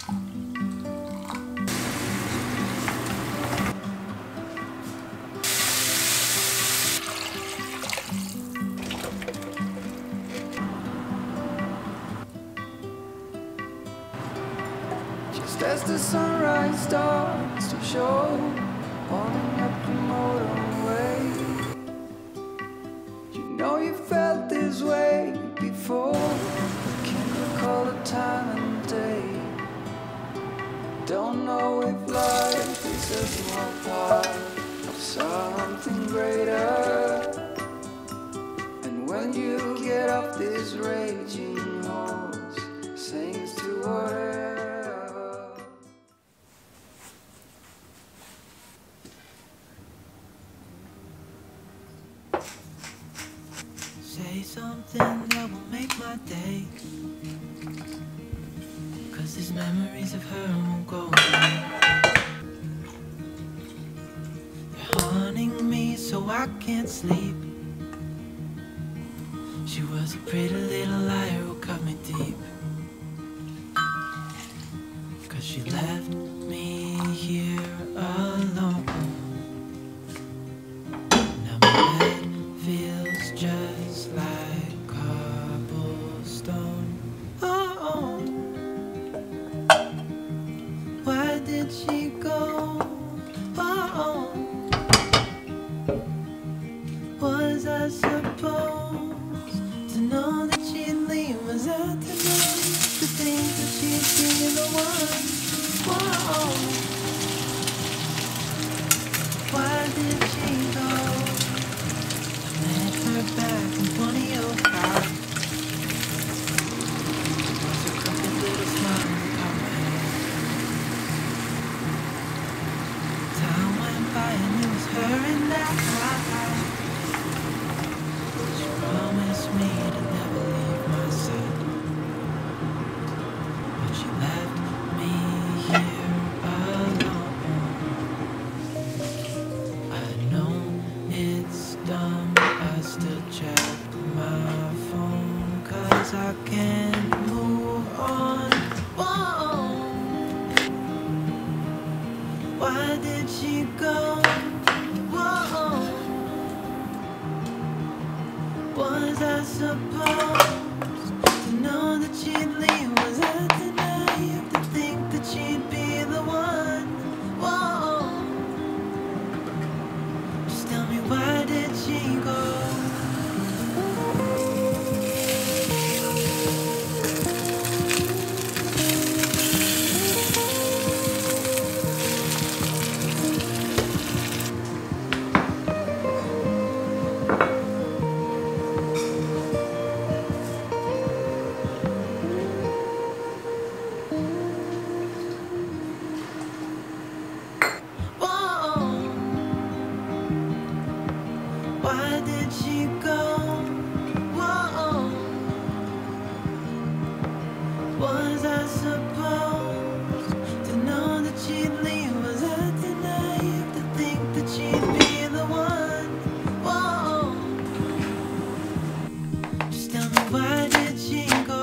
Just as the sunrise starts to show, warming up the motorway. You know you felt this way before. Can't recall the time and day. Don't know if life is a small part of something greater. And when you get off this raging horse, sings to whatever. Say something that will make my day, 'cause these memories of her won't go away. They're haunting me so I can't sleep. She was a pretty little liar who cut me deep, 'cause she left me here alone. Now my bed feels just like cobblestone. Oh, why did she go? Oh, was I supposed to know that she'd leave? Was I to know to think that she'd be the one? Whoa, why did she go? Met her back in 2005. It was a crooked little smile that caught my hand. Time went by and it was her and I. She promised me to never leave my side, but she left me here alone. I know it's dumb, I still check my phone, 'cause I can't move on. Whoa, why did she go? Whoa, was I supposed to know that she'd leave? Was I to naive to think that she'd be the one? Whoa, just tell me, why did she go? Why did she go? Whoa, was I supposed to know that she'd leave? Was I too naive to think that she'd be the one? Whoa, just tell me, why did she go?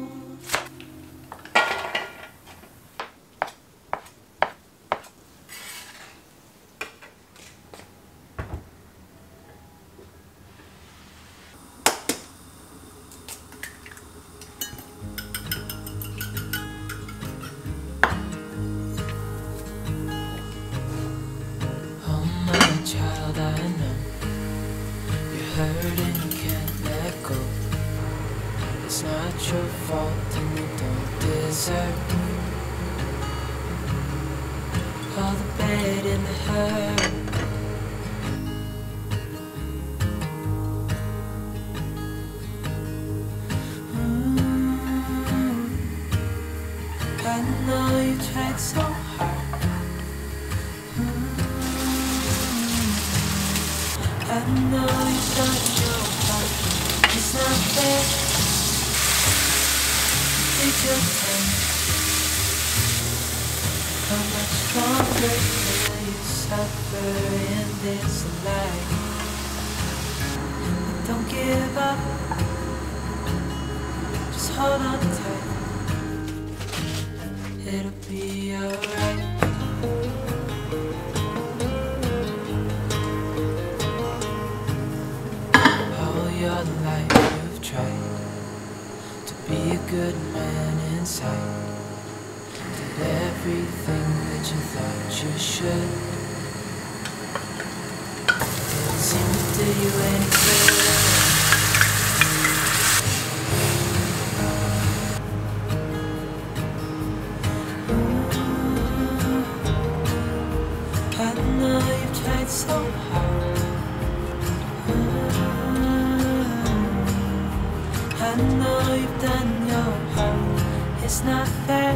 Child, I know you're hurting, you can't let go. It's not your fault and you don't deserve all the bad and the hurt. I know you tried so hard. I know you've done your part. It's not fair. Take your time. How much longer will you suffer in this life? Don't give up. Just hold on tight. it'll be alright. All your life you've tried to be a good man inside. Did everything that you thought you should. Didn't seem to do you any good. I know you've tried so hard. I know you've done your part. It's not fair.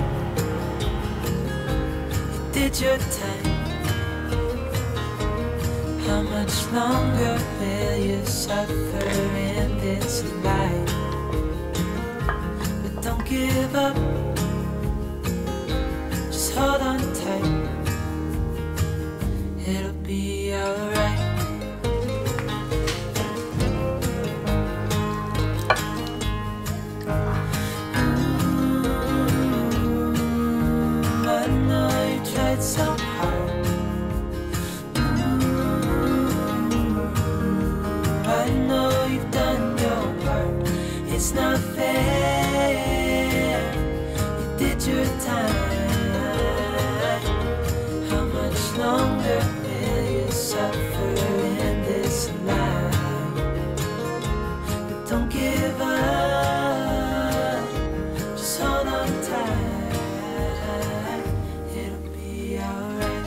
You did your time. How much longer will you suffer in this life? But don't give up. Just hold on tight. It'll be alright. I know you tried so hard. I know you've done your part. It's not fair. You did your time. How much longer will you suffer in this life? But don't give up. Just hold on tight. It'll be alright.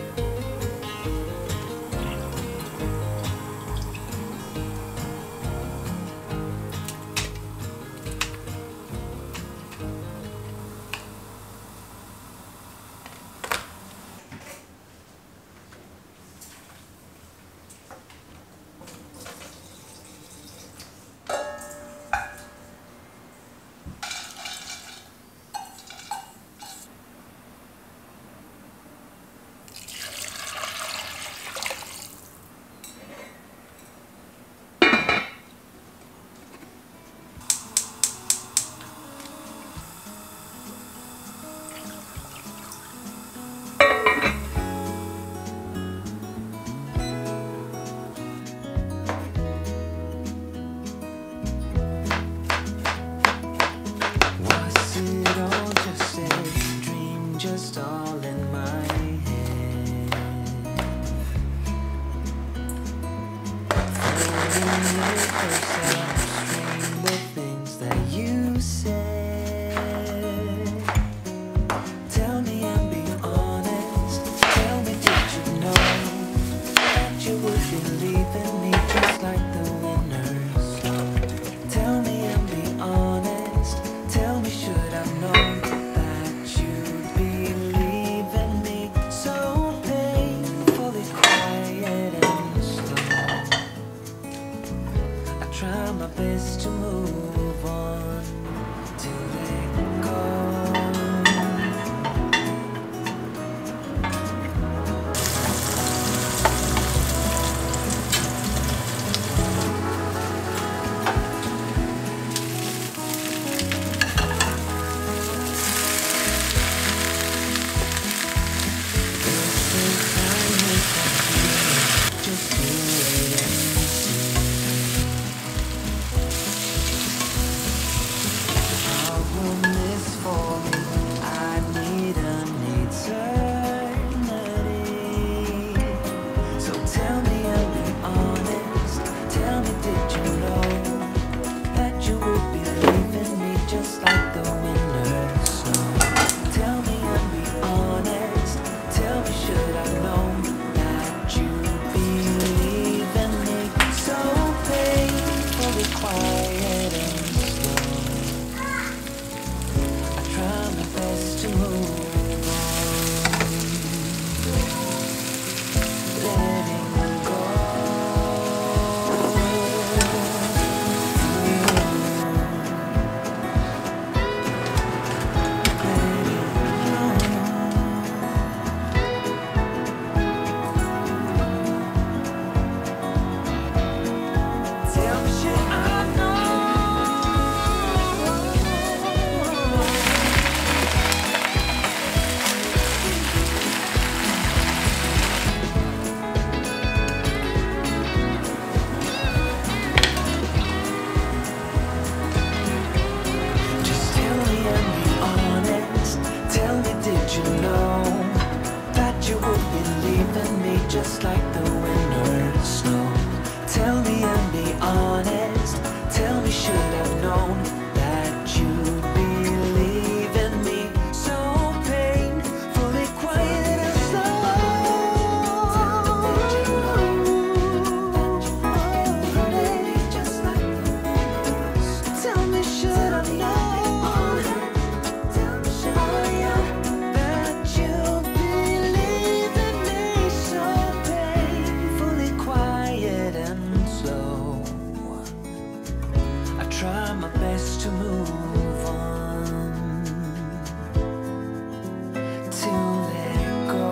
Was it all just a dream, just all in my head? Floating with yourself, stream the things that you said. Tell me and be honest. Tell me, did you know that you would be leaving me just like the winner's song? Tell me and be honest. Tell me, should I've known that you'd be leaving me so painfully quiet and slow? I try my just like the wind or the snow. Tell me and be honest. Tell me, should have known that you'd believe in me. So painfully quiet and slow. Tell me, should have known. Oh yeah, that you believe in me. So painfully quiet and slow. I try my best to move on, to let go.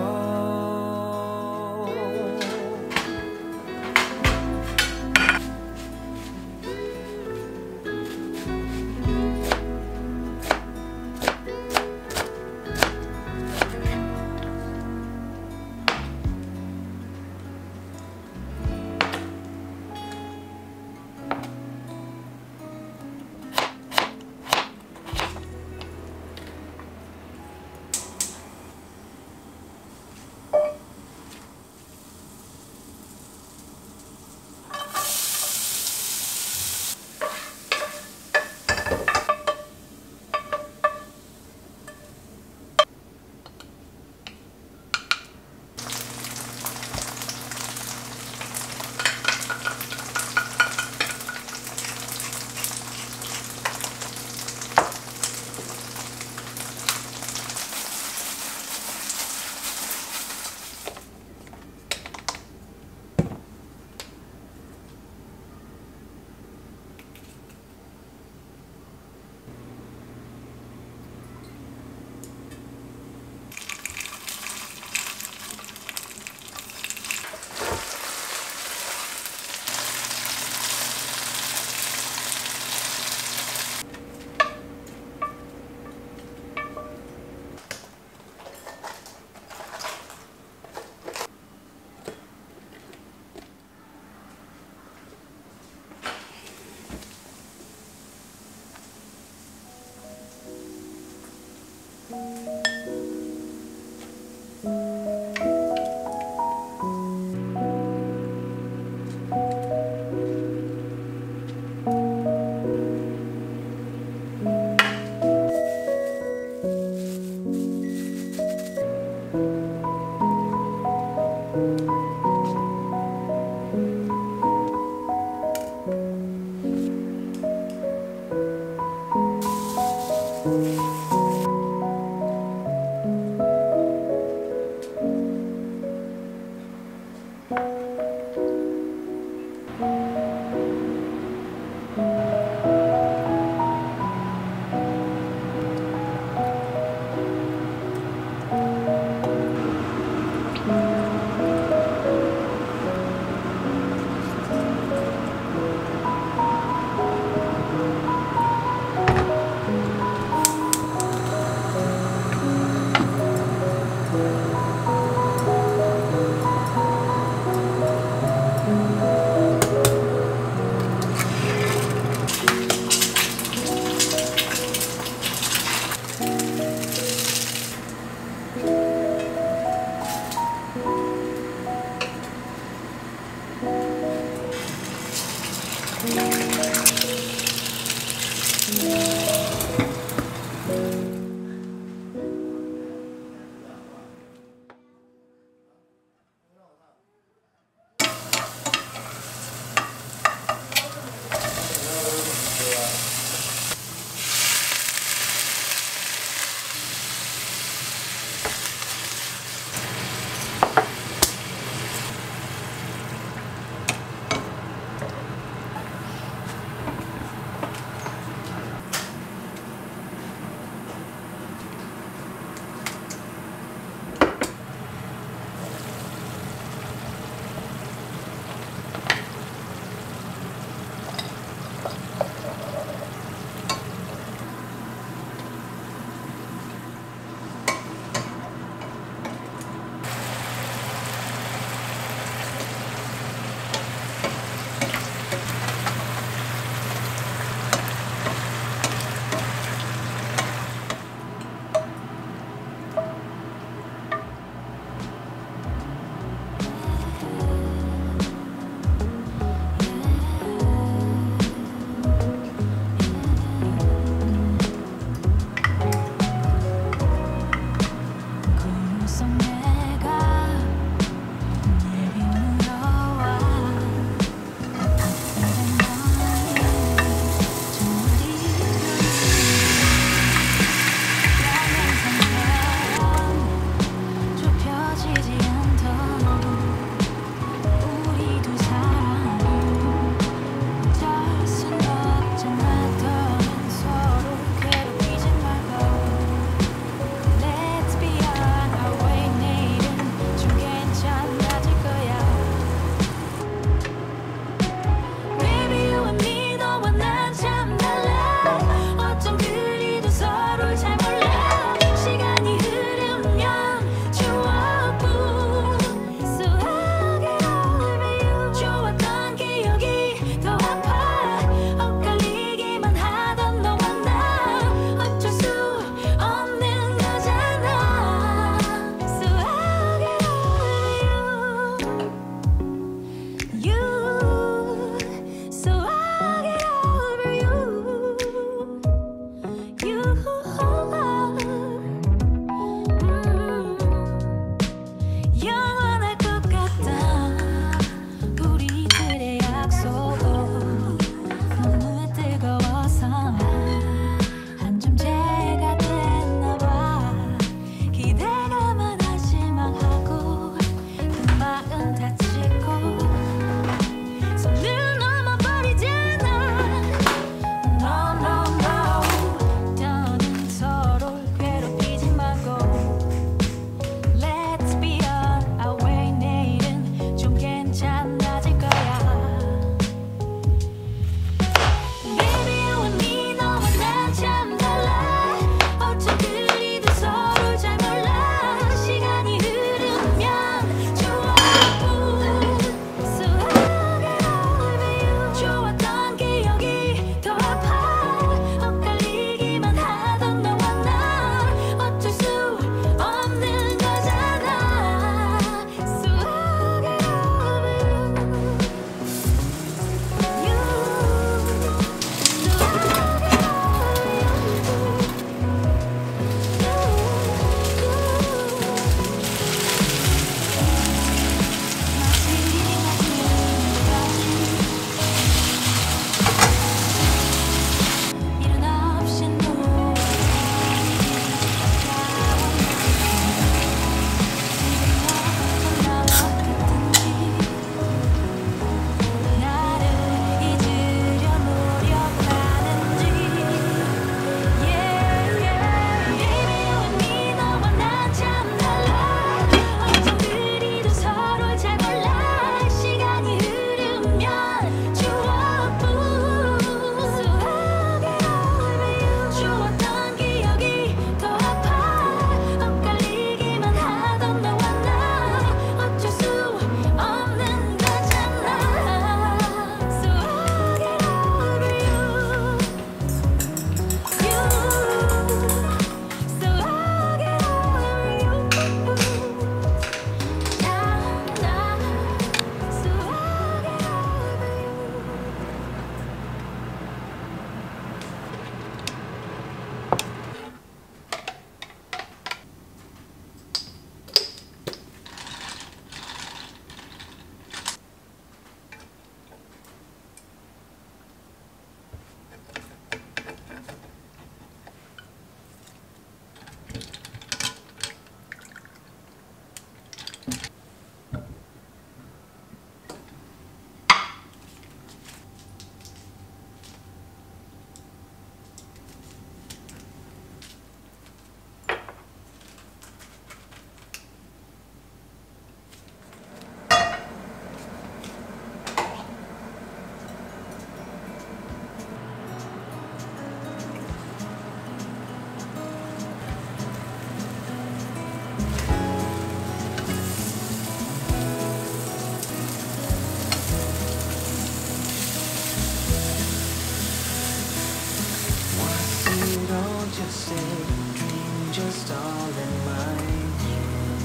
lucid dream, just all in my head.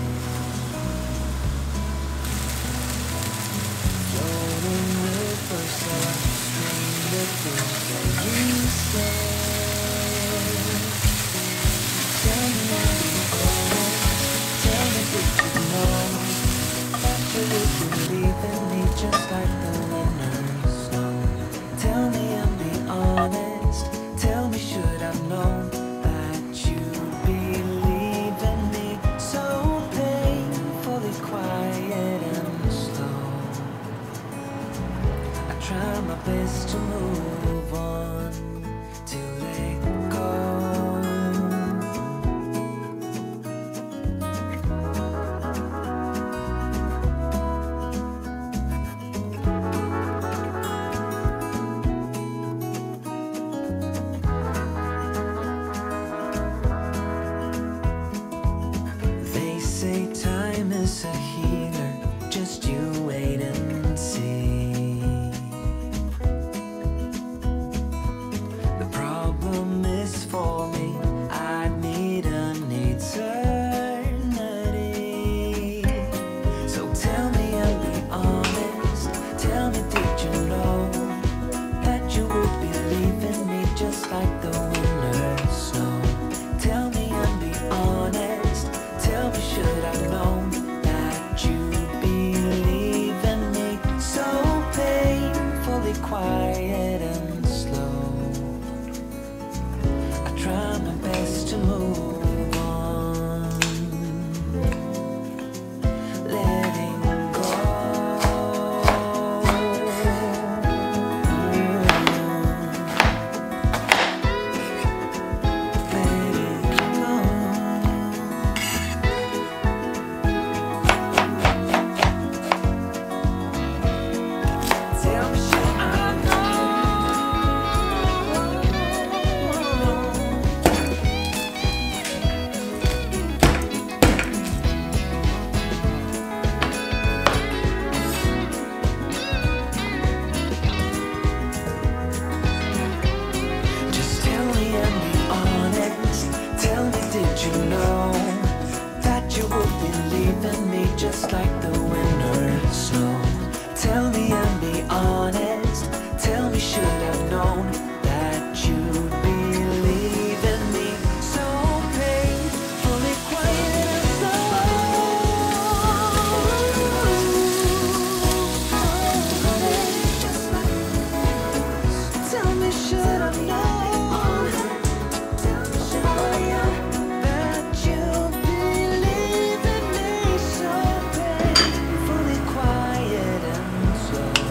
Floating rivers of the things that you said. Tell me I'll be honest. Tell me did you know that you would believe in me just like the winter snow? Tell me and be honest. Tell me should I've known that you'd believe in me? So painfully quiet and slow. I try my best to move on, to let go. They say time is a healer, just you wait and see. The problem is for me, I need an eternity. So tell me and be honest. Tell me did you know that you would believe in me just like the winter snow? Tell me and be honest. Tell me should I've known that you believe in me? So painfully quiet and slow. I try my best to move on, letting go. Letting go. Tell me should I Just tell me and be honest. Tell me did you know that you would believe in me just like the winter snow? Tell me and be honest. Tell me should I've known that you'd believe in me? So painfully quiet and slow. Tell me should I've known that you believe in me? So painfully quiet and slow.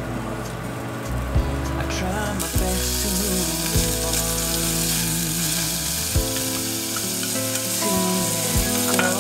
I try my best to move on, to let go.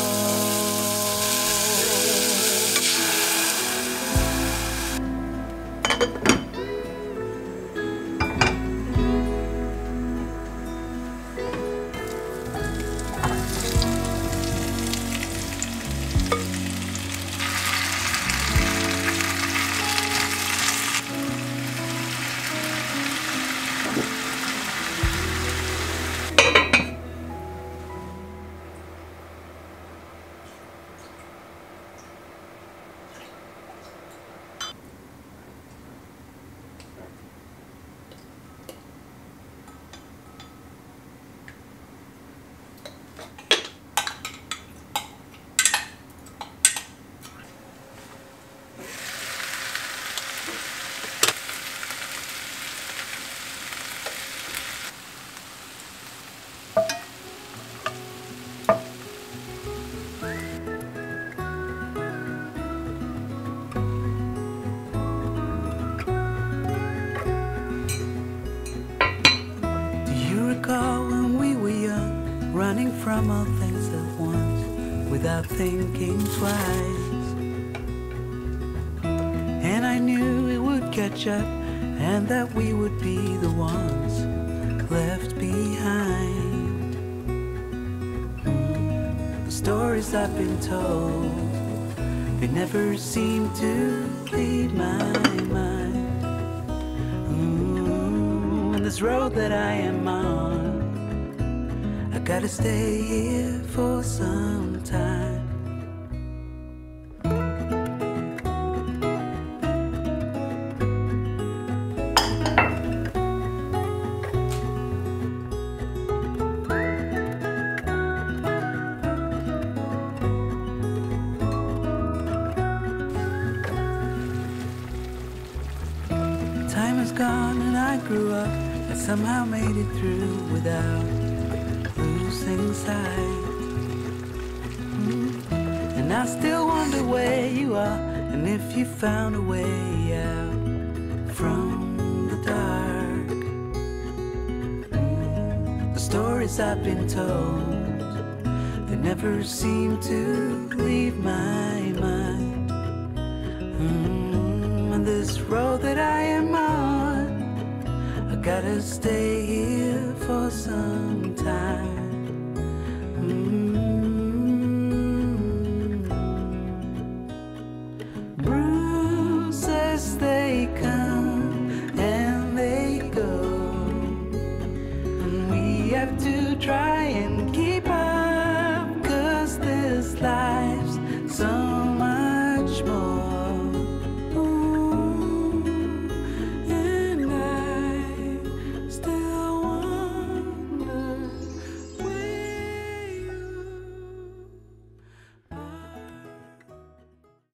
Do you recall when we were young, running from all things at once, without thinking twice? And I knew it would catch up, and that we would be the ones left behind. The stories I've been told, they never seem to leave my mind. And this road that I am on, gotta stay here for some time. Time is gone and I grew up. I somehow made it through without losing sight. And I still wonder where you are, and if you found a way out from the dark. The stories I've been told, they never seem to leave my mind. And this road that I am on, I gotta stay here for some